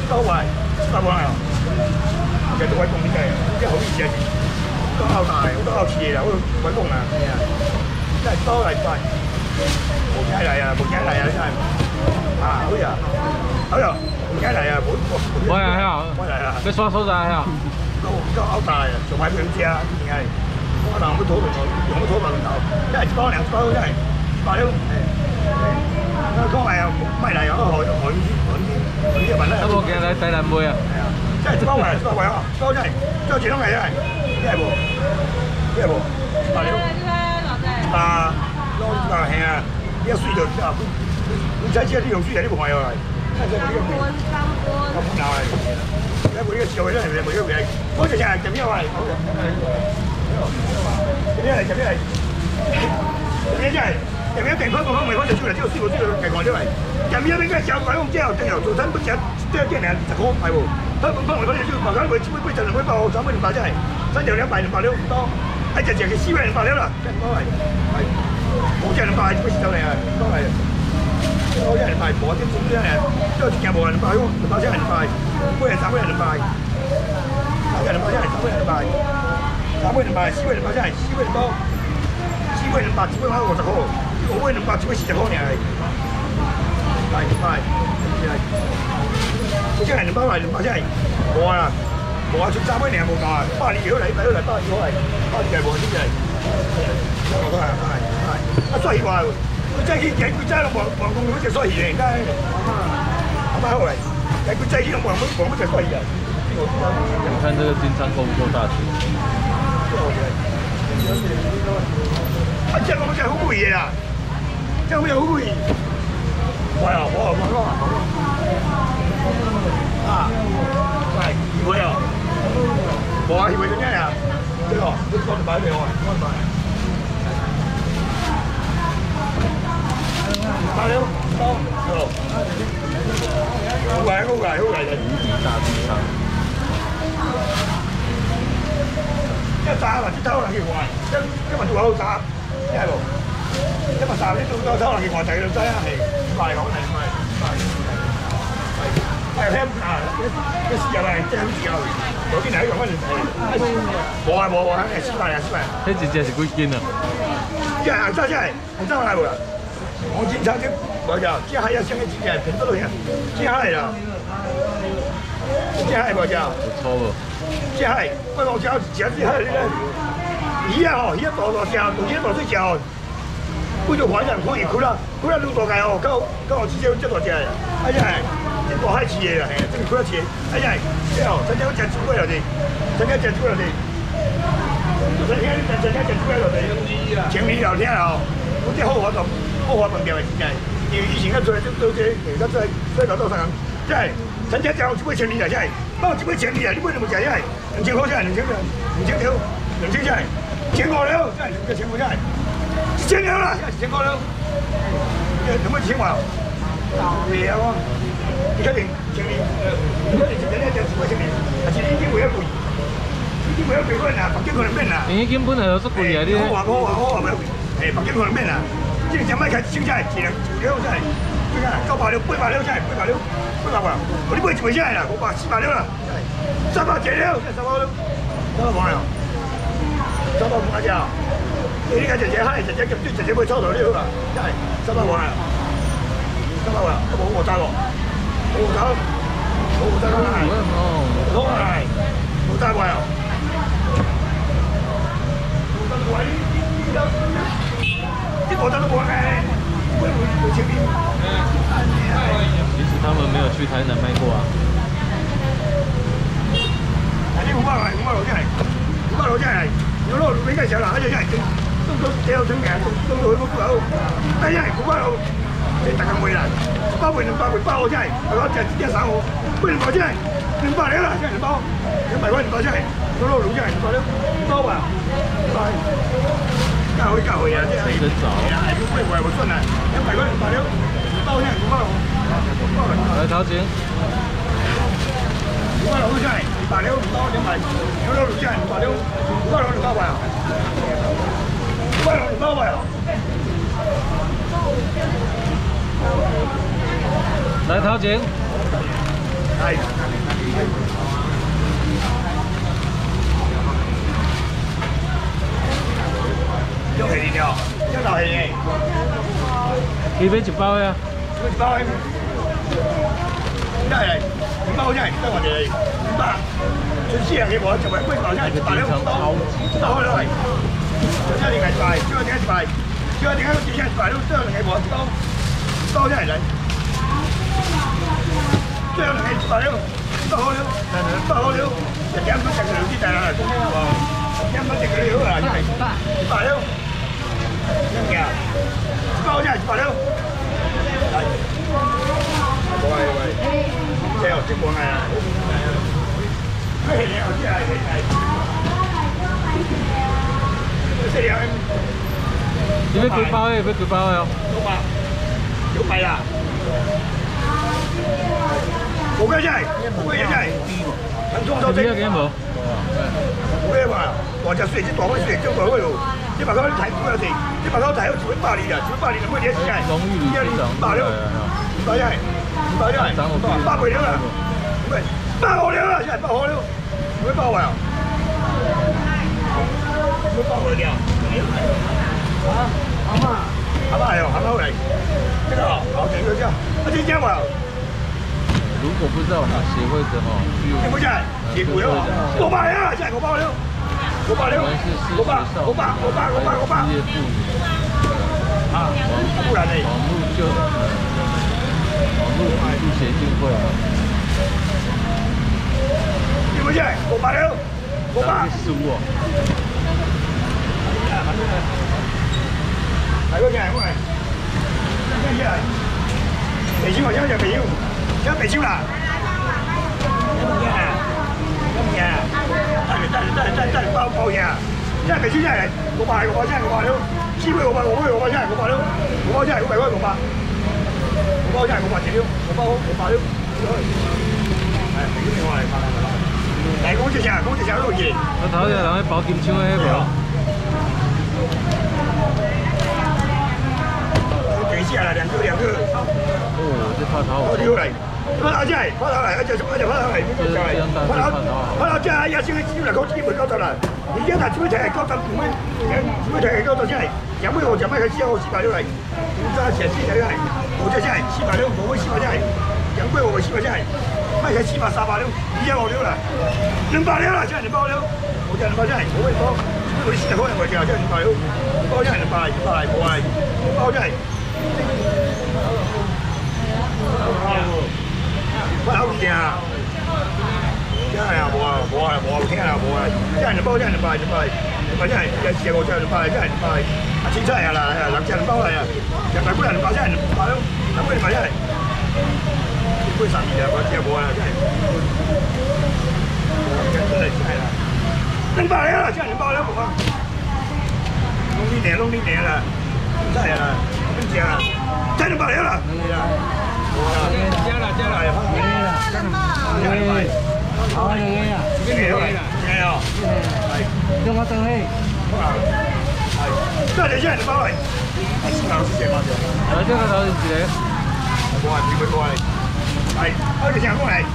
到位，700块哦。其實都鬼講呢啲啊，即係好意思啊，都拗大，好多拗似嘢啊，好鬼講啊，係啊，真係多嚟快，冇車嚟啊，冇車嚟啊，真係啊，好呀，好呀，冇車嚟啊，冇。 喂啊，係啊， 喂嚟啊， 你耍手仔係啊？ 都拗大啊，做埋佢唔知啊，定係可能會討論用乜討論頭，一係包2包真係200了，講係啊，咪嚟啊，海啲問咧。 有冇見你第兩杯啊？ 係啊。真係包圍，包圍啊！包真係，真係全都係真係，真係喎，真係喎，大料。啊，攞係啊，呢個水就啊，你睇知呢樣水係呢個朋友嚟，真係呢個。咁鬧嚟，而家每個時候真係每個嘢，嗰隻真係咁樣嚟，咁樣嚟，咁樣嚟，咁樣真係。入面地方個方面，我就出嚟，呢個師傅出嚟計過出嚟。入面應該小鬼用之後，正由做親不只，即係啲人10個係喎。香港方面嗰啲要麻緊佢，杯就2杯爆，3杯2百真係，真就200唔多。喺隻嘅燒200了啦，真多係，冇隻200，杯就嚟啊，多係。我一200冇啲總之係，即係全部200喎，200真係200，杯係3杯200，3杯200真係3杯200，3杯200，4杯200真係4杯多。7杯200，7杯50塊，5杯200，7杯40塊呢係，係，佢真係200嚟，200真係冇啊，冇啊，出3杯2冇價，82幾好嚟，82好嚟，82係冇先至係，我都係，啊衰話，佢真係佢真係黃公嗰隻衰嘢，真係，阿媽好嚟，佢真係黃嗰隻衰嘢。 你看這個金倉夠不夠大隻？啊！真係我真係好攰嘢啊！真係好攰。喂啊！啊！喂，協會啊！冇啊！協會做咩啊？呢個你講嚟擺俾我啊！講嚟擺。大料多，好貴嘅。 無敵大金倉。 一炸或者偷能嘅話，一問做好炸，一係喎，一問炸呢做多偷能嘅話就係真係快講係係聽啊！一時又係真係時候，嗰邊係用乜嚟？冇啊，係失敗。 呢一隻是幾斤啊？ 即係真係嚟喎！我檢查啲冇就，即係一箱嘅錢平多到嘢，即係啦，即係冇就。 不錯喎。 即係，不過我食啲係咧，魚啊魚大食，同啲大水食，嗰條海人可以佢啦撈大計哦，咁我至少大隻啊，哎呀，啲大海似嘢啊，係，真係佢一次，哎呀，之後真係嗰隻豬骨油地，真係隻豬骨油地，真係隻豬骨油地，前面又聽啊，嗰啲好活動嘅真係，以前嘅做都而家追到上，真係。真正就2杯錢嚟真係，不過2杯錢嚟呢杯就冇錢，因為2,000塊真係2,000條，2,000真係1,000個了，真係1,000個真係1,000了啦，1,000個了，有冇錢話？未啊！你確定2,000？你確定2,000杯錢嚟？還是已經為咗貴？已經為咗貴嗰陣啊，北京可能變啦。 已經本來有足貴嘅啲。 我話唔係，北京可能變啦，即係隻米開始真係質量真係。900了，800了，真係800了，800啊！我呢杯全部真係啦，400了啦，300隻了，真係300了，300塊啊，300塊隻啊！你呢家隻蝦，隻杯抽頭呢好啦，真係300塊啊，300塊啊，都冇我揸喎，冇揸啦，好係，冇揸貴啊，冇揸貴，啲我揸都冇嘅。 其實他們沒有去台南賣過啊。 啲500樓真係，500樓真係，有攞比較少啦，一隻真係都幾有錢嘅，都去嗰樓，但係500樓你特咁貴啦，100倍200倍包我真係，係講隻手我，200真係200了啦，真係包，200塊200真係，有攞真係200了，包啊，200。教會啊！即係真早。係要貴我信啊！200塊200了，包真係500樓。 來掏錢。 500樓真係200了，包200，有攞真係200了，500樓200塊啊！500樓200塊啊！ 來掏錢。 来，用黑的了，用老黑的。 你买一包呀？ 一包的。来，一包来，再换一个，100。春节给我就买贵包下，100了，100好了来。就这里来100，就这100，就这个底下100了，这两个我1包下来。这两个100了，100好了，100好了，就2分1个2来啦，2分1个2好啦，100了，这样，1包下100了，来，喂，这有这过来啊，嘿，你好，这来，这两个， 你要几包的？要几包的哦 ？600啦。5个菜，5个菜，很重手你要几无 ？5个嘛，大只水，这大碗水，这大碗咯。100块你抬不了钱，100块抬有180啦，180就每年菜。 荣誉理事长。 100了，100菜，100了，8倍了，喂，8了啦，现在8了，不会8完啊？不会8回了？啊，蛤蟆来，蛤蟆来，这个好，这个叫，这讲嘛。 如果不知道哪协会的哦， 听不下来，也不要，500了，现在500了，500了，500 职业妇女啊，不然呢？ 网络辅助协进会啊， 听不下来，500了，500。 输哦。 来过来，过来，看下来，北京好像叫北京。要北京啦！带包钱啊！现在北京下来，500，现在500了，7倍500，现在500了，5包现在500块500，5包现在500了，5包500了。哎，北京电话来，讲一下都热。 我头先人去包金枪的迄个。 等一下啦，2个。 哦，这泡桃好。 泡头来，而且泡头来，泡头这也先去来讲，基本90啦。而家他只会提90，只会提90下来，2倍我就卖个400来，你知道写400来，我这下来400，我会400下来，2倍我会400下来，卖个300了，250了，200了，现在200了，我这200下来，我会包，我40块我这现在200了，2包下来200来，我来，2包下来。我好惊啊！真系啊，无听啊，无啊！真系2包，真系200，真系1我真系200，真系200。啊，青菜啊啦，6只2包来啊，200几人200，真系200咯，200真系。1三2啊，我真无啊，真系。真系啦，200了，真系2包了，无啊。弄你年啦，真系啦，真正啊，真200了啦。加了，好2个啊，2个啊，用我等你。这里现在包来，4包是这包的。 这个头是一个。 过来，你过来，来，2个先过来。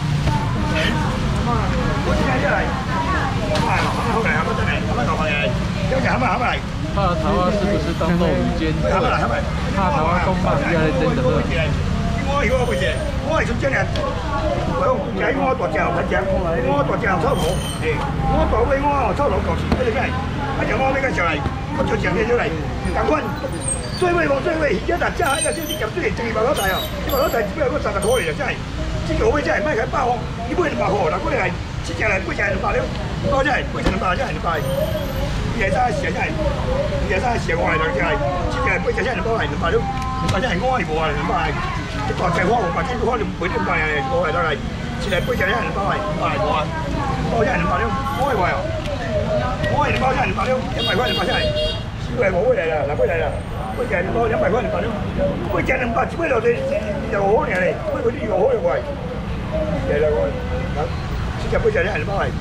我先下来。好来，好来，搞回来。要讲好来。 怕桃花是不是当斗鱼间？怕桃花公办越来越真的热。 我以后不是，我係出真人，我解我大隻牛睇正，我大隻牛抽土，我大尾我抽土舊錢，嗰隻真係，一隻我呢個上嚟，我最正嘅出嚟，咁坤，最尾，而家大家喺個消息入出嚟，正200塊大啊，200塊大只不過嗰10個土嚟嘅真係，呢個位真係賣佢8號，呢杯200號，嗱嗰啲係7隻嚟，杯隻係200了，嗰真係杯隻200真係200，夜生時真係，夜生時我嚟就真係，7隻杯隻真係200係200了，200真係我係冇啊200。大隻花600斤，可能每啲500人過嚟都嚟，前嚟杯仔1人包嚟500個啊，包1人200了，我係貴啊，我係包1人200了，100塊200真係，少係冇杯嚟啦，嗱杯嚟啦，杯仔包100塊200了，杯仔200只杯落去又好嚟嚟，杯嗰啲又好又貴，嚟啦我，嗱，隻杯仔1人包嚟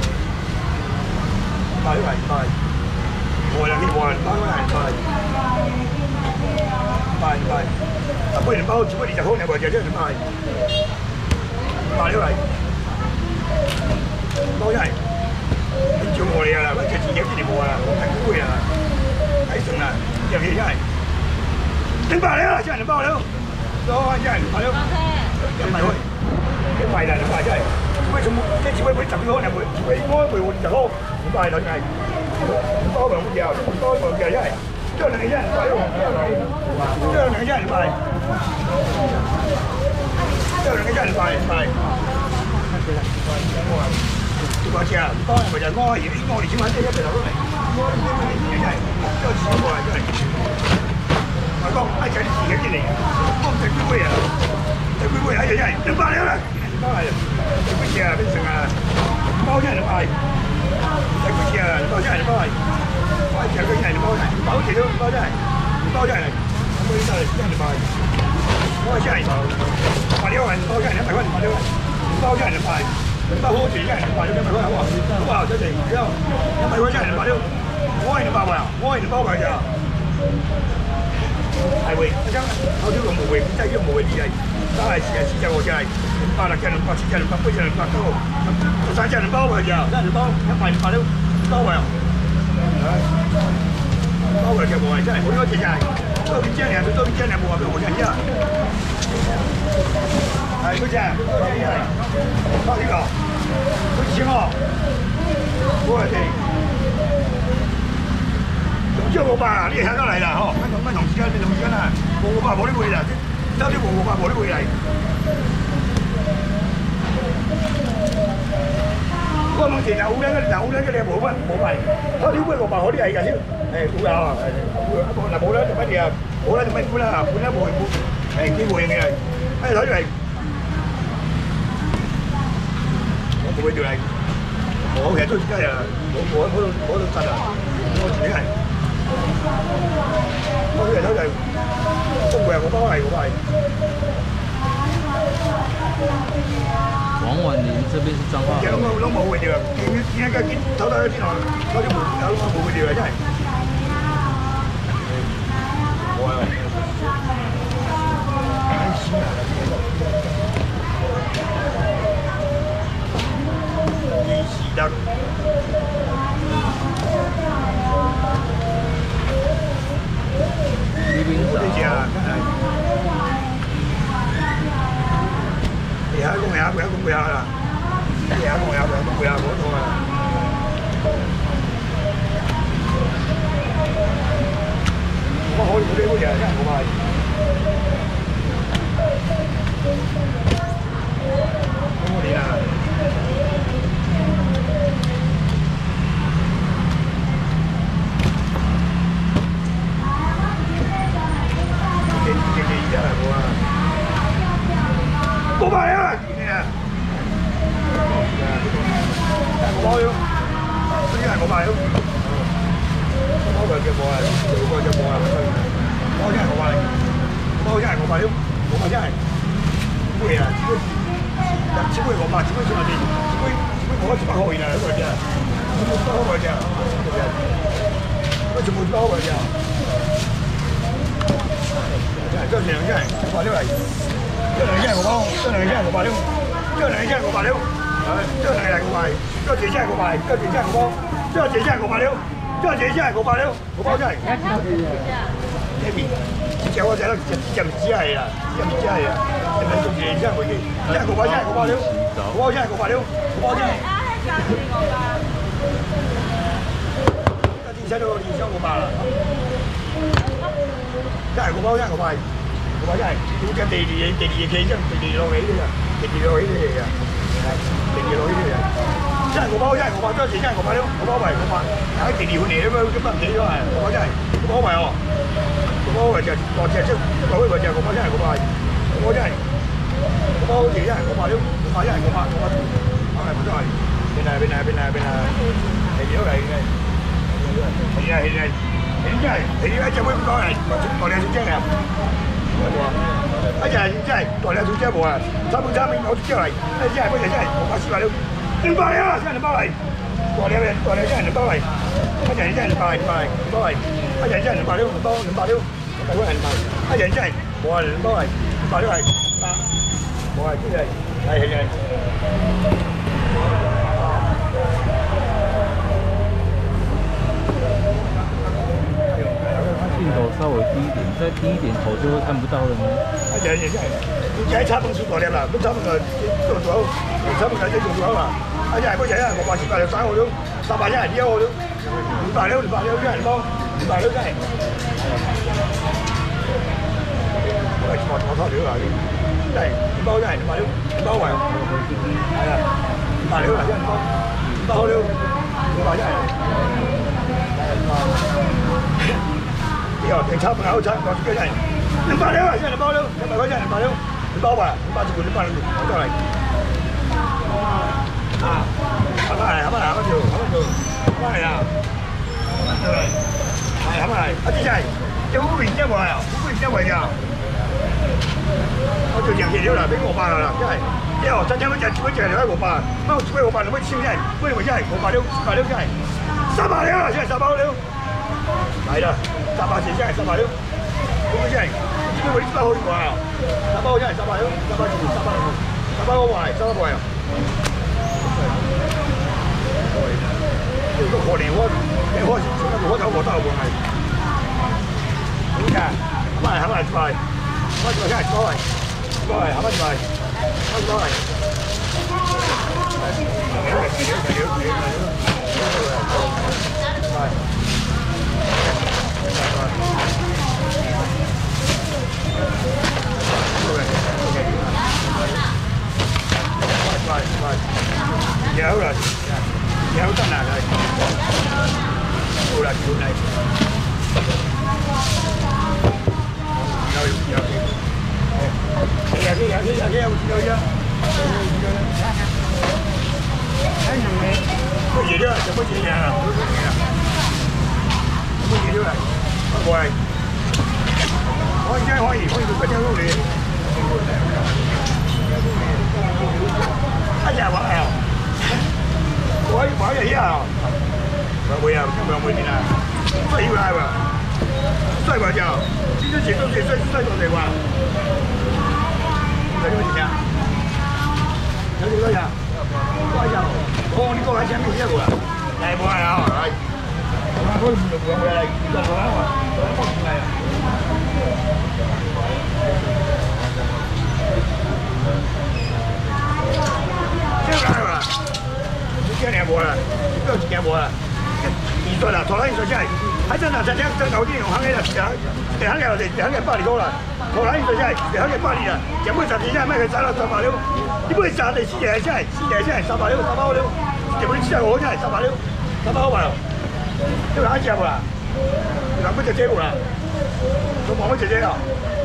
，200了200，我兩件貨包1人200，200。啊，不然包只不過20號，你話就真係200。 200嚟，多真係，你照我哋啊啦，我隻自己啲冇啊，我睇貴啊，睇順啊，樣嘢真係，200啦，真係200啦，多真係200啦，100開，100啦，100真係，喂，全部即係只會10幾開，每只會應該會換10開，200啦真係，多兩個嘢，多兩個嘢真係。這兩個真係200咯，這兩個真係200，這兩個真係200。多少錢啊？當然咪就我哋先買啲一隻頭嚟，我呢啲嘢真係，真係少過啊真係。我講一隻啲自己啲嚟，我唔食龜啊，食龜啊真係200啦，200係，食龜啊變成啊，包真係200，食龜啊包真係200。我係佢真係200，包幾多包真係，200真係，咁呢真係200，我係真係200料係200真係100塊200料，200真係200，200好似真係200料100塊好啊，好啊真係，之後100塊真係200料，我係200塊啊，我係200塊咋，係會，一張好少個無味，真係叫無味啲係，真係試下我真係，200啦，真係200，真係200，杯真係200多，13真係200塊咋，真係200，100料200塊啊。包圍嘅冇係真係好多隻真係，多邊真係佢多邊真係冇話俾我聽啫。係嗰隻，包呢個，佢錢哦，我係哋，總之我爸呢下都嚟啦，嗬，乜同時間啊，我爸冇呢回嚟，收啲我爸冇呢回嚟。我目前有好靚嘅你冇乜冇賣，我啲龜我爸好啲係㗎先，誒冇啊，嗱冇啦做乜嘢啊？冇啦做乜搬啦？搬啦冇誒幾回嘅，誒攞出嚟，我冇會條嚟，我其實都而家啊，我都真啊，我自己係，我啲人都係，中國人我包係我係。 王婉玲这边是彰化。 都冇會掉，見家見偷偷啲落，偷啲冇會掉啊！真係。冇啊！伊是得。 呢邊呢隻啊，真係。下公下啦，下公下嗰度啊！我可以冇呢個嘢，真係好快。咁我哋啊，幾啊好啊！冇賣啊！我包咗，呢啲係我賣咗。包佢嘅冇啊，呢個就冇啊。包真係我賣，包真係我賣咗，我賣真係。貴啊！只會我賣，只會上嚟，只會我只不可以啦，呢個啫，全部包佢啫，全部包佢啫。真係，真係，我賣咗嚟。這兩件我包，這兩件我包了，這兩件我包了，這兩件我賣，這幾件我賣，這幾件我包，這幾件我包了，這幾件我包了，我包真係。呢邊，只我睇到只唔止係啦，只唔止係啦，你咪中意真係會嘅，真係我包真係我包了，我包真係我包了，我包真係。啲車都2箱我包啦，真係我包真係我賣。我真係，好似地嘢企真地落起啲啊，地落起啲嘢啊，地落起啲嘢。真係我包，真係我包，多時真係我包了，我包埋我包，喺地換嚟咁樣咁唔起咗係，我真係我包埋喎，我包埋就落隻即攞起個隻我包真係我包，我真係我包好似真係我包了，我包真係我包，我係唔錯係，邊係，係幾多嚟嘅？係啊，真係，你而家做咩唔講係？我哋做精啊！一隻真係代理做車冇啊，3本3邊攞出嚟，一隻係嗰隻真係我400料，200啊，真係200嚟，代理真係200嚟，一隻真係200嚟，一隻真係200料，200料，大概係200，一隻真係冇啊200嚟，200料係，冇啊，真係係。 镜头稍微低一点，再低一点头就会看不到了呢。 啊，现在你家炒饭出大粒啦，不炒饭个做做好，炒饭就做做好啦。啊，现在不现在500、700了，300了，300现在200了，200了，200了，现在包200了现在。我来炒炒料啦，现在200现在200了，200块。係啊，200了啦，現在200好了，200現在。有，你炒饭好炒，我自己人200了啊，现在200了，200块钱200了，200块，200只股200了，我過嚟。啊，好嘛嚟，好嘛嚟，好嘛做，好嘛做，好嘛嚟啊！係，好嘛嚟，啊，啲仔，有冇面啫喎？冇面啫喎呀！我做樣嘢了啦，俾500啦，真係。之後真正嗰隻嚟喺500，乜做咩500？做乜超真係？乜嘢真係500了，400了真係，300了啦，真係300了。係啦，300錢真係300了，咁真係，點解會300好貴啊？300真係300了，300錢300了，300好貴，300貴啊！呢個過年你開始做一個開頭我都係會係，點解？係咪？開始真係多係，多係，係咪？開始多係。有啦，有得啦，係。好啦，好啦。有。乜嘢啫？有乜嘢啊？有乜嘢啫？喂，可以做緊啲嘢。哎呀，玩啊！玩嘢啊！會啊，今日會點啊？衰啦喎！衰話就，呢啲錢都係衰到嚟話。有啲乜嘢啊？有啲乜嘢啊？我呢個喺前面一個啦，係冇係啊，係。我唔用嘅嚟，做嘅話，做乜嘢啊？這個係嘛？你今年冇啦，不要今年冇啦。你說啦，從來你說起來，還真係真搞掂，行嘅啦，行嘅百里高啦。從來你說起來，行嘅百里啦，全部賺錢現在賣佢賺到300了。你不會賺的4年現在300了，300了，全部你4我現在300了，300好吧？這個還吃不啦？這個不吃這個啦？都冇乜吃這個。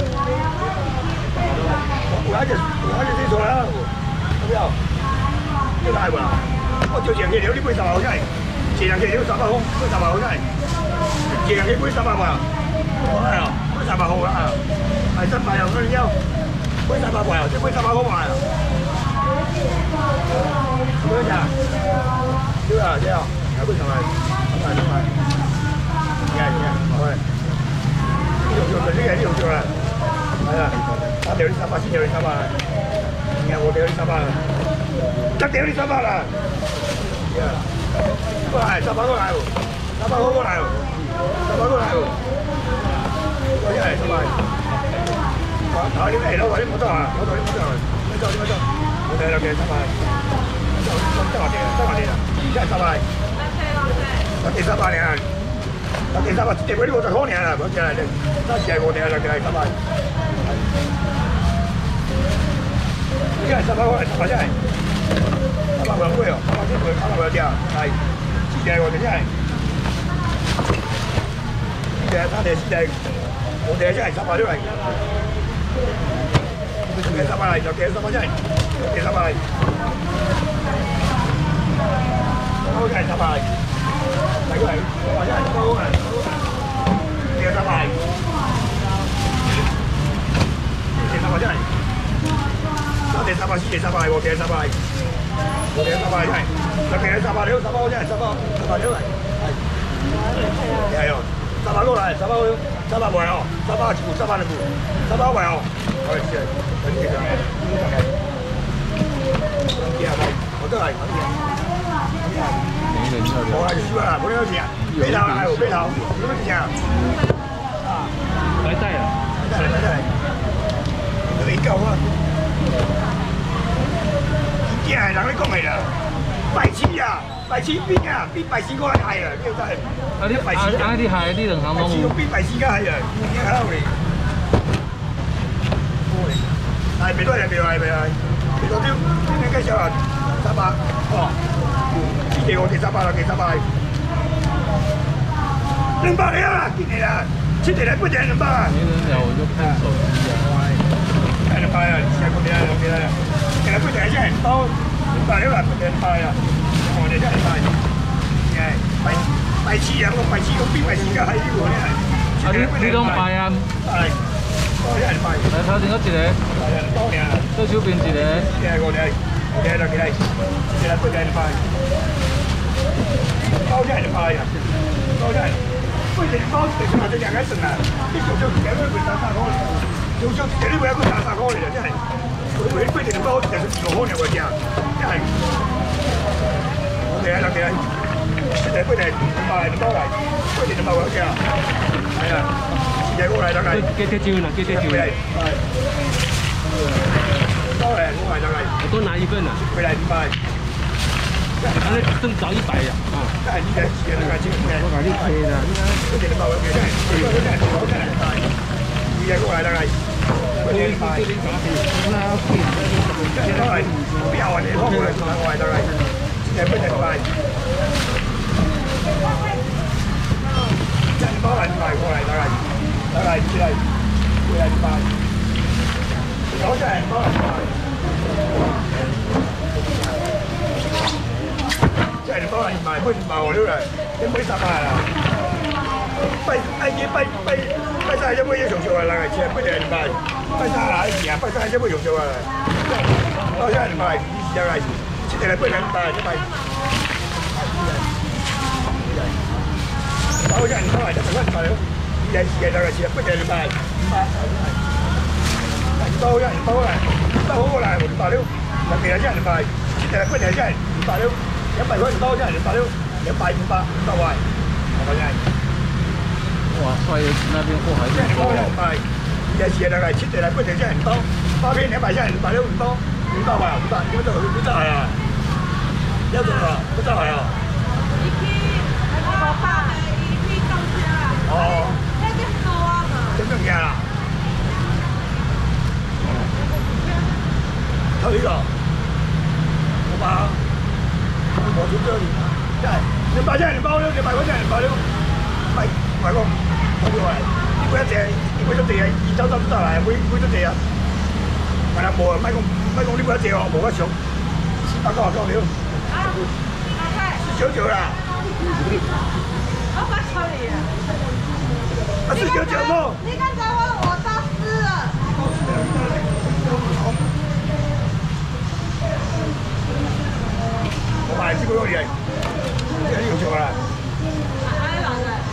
我還是做啦，要不要？這個係嘛？我就前幾條你買300好真係，前兩條300好，買300好真係，前兩條買300嘛？我係啊，買300好啦，係真買又嗰啲嘢，買300貴啊，即係買300好買啊。幾多錢啊？幾多啊？幾多？有冇上嚟？上嚟。喂，呢度做啦，係啊，我掉啲300先掉啲300啦，然後我掉啲300啦，得掉啲300啦，過嚟300過嚟喎，300好過嚟喎，300過嚟喎，我一係300，我啲咩攞啲冇得啊，我哋兩件300，得我哋啦，而家300，得幾300年啊？得幾300，跌嗰啲我就可能啦，嗰隻係揸住係我哋係兩件係300，而家係300可能300真係300唔貴哦，300先佢300有啲啊，係黐住係我哋真係，黐住係300黐住，我哋真係300都係，佢仲係300嚟，就幾300真係，幾300嚟，我真係300嚟。係佢係，或者係高嘅，幾300，幾300真係，三地300，四地300喎，幾300，幾300真係，就幾300了，300真係300了嚟，係哦，300過嚟，300位哦，300一股，300兩股，300位哦，係，係，係， 块， 每人要我了就输啦，不了钱，背头还有背头，什么钱？ 白带了， 来，你教我。真诶，人咧讲诶啦，白痴啊，白痴比啊，比白痴我还害啊，你知？ 啊你你害你两行拢有。 比白痴较害啊，你看到咧？来，别来，别来，别来，别多少？今天介绍啊，300，哦，这个我给300了，给300。200了啦，今年啦，7点来8点200啊。 没人聊我就看手机啊。 200啊，现在过来了，过来了，现在8点现在到200了啦，8点200啊，我哋真係快，係白痴啊，我白痴咁比白痴較係呢個咧。 啊你拢排啊？ 係，多啲人快。 来头前嗰一个， 多啲啊， 左手边一个。 我哋啦，幾嚟，幾嚟8點快，多啲人快啊，多啲人。8點多，你話只人喺度啊，啲少少幾蚊會300塊，少少幾啲會一個300塊嚟嘅，真係。佢8點多，就2個可能會正，真係。OK 啦，現在8點200嚟，8點200會正，係啊，現在過嚟得㗎。 幾隻招呢？幾隻招？ 係。多嚟，過嚟得㗎。 我多拿一份啊。 8點200。 啊，那正找100呀！啊， 但係呢隻事啊，大家知唔知？ 我講你企啦， 8點200嘅真係，真係大。現在過嚟得㗎。8點200。真係，邊有我哋開過嚟做我係得㗎。現在8點200。真係多人買過嚟得㗎，得㗎，知嚟，8點200。我真係多人買。真係多人買，8點200我都嚟，你唔可以300啦。拜山有冇嘢用咗啊？嗱，前8點200，拜山哪一件啊？拜山有冇用咗啊？多人買，又係7點8點200，一買。多人買就8點200了，現在大概是8點200。多人多啦，多好過嚟200了，特別係7點200，7點8點真係200了。100塊唔多，真係200了，100、500到位，我真係。 哇，帅的那边货还是多哦。 有時大概7點8點真係唔多，8片200真係200了唔多，500塊啊，500，點解都真係啊？有種啊，都真係啊。哦。點樣嘅啦？睇呢個，好吧。我做這裡，真係200真係200了，200塊真係200了，唔係講好貴，呢個一隻，呢個一隻係2走得嚟，每隻隻啊，係啦，冇啊，咪講呢個一隻哦，冇得上，499了，499啦， 我發錯你啊！ 499麼？ 你剛才